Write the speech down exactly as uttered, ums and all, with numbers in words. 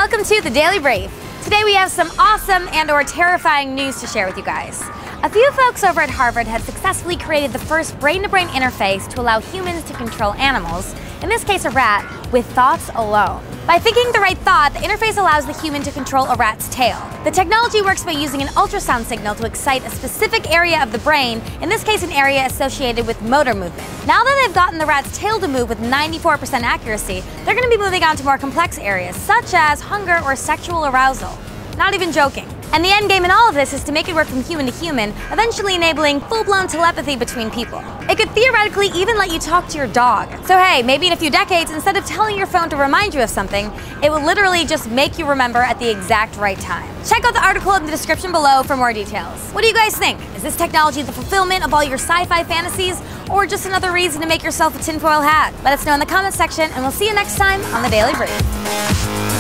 welcome to the Daily Brief. Today we have some awesome and or terrifying news to share with you guys. A few folks over at Harvard have successfully created the first brain-to-brain interface to allow humans to control animals, in this case a rat, with thoughts alone. By thinking the right thought, the interface allows the human to control a rat's tail. The technology works by using an ultrasound signal to excite a specific area of the brain, in this case an area associated with motor movement. Now that they've gotten the rat's tail to move with ninety-four percent accuracy, they're going to be moving on to more complex areas, such as hunger or sexual arousal. Not even joking. And the end game in all of this is to make it work from human to human, eventually enabling full-blown telepathy between people. It could theoretically even let you talk to your dog. So hey, maybe in a few decades, instead of telling your phone to remind you of something, it will literally just make you remember at the exact right time. Check out the article in the description below for more details. What do you guys think? Is this technology the fulfillment of all your sci-fi fantasies, or just another reason to make yourself a tinfoil hat? Let us know in the comments section, and we'll see you next time on the Daily Brief.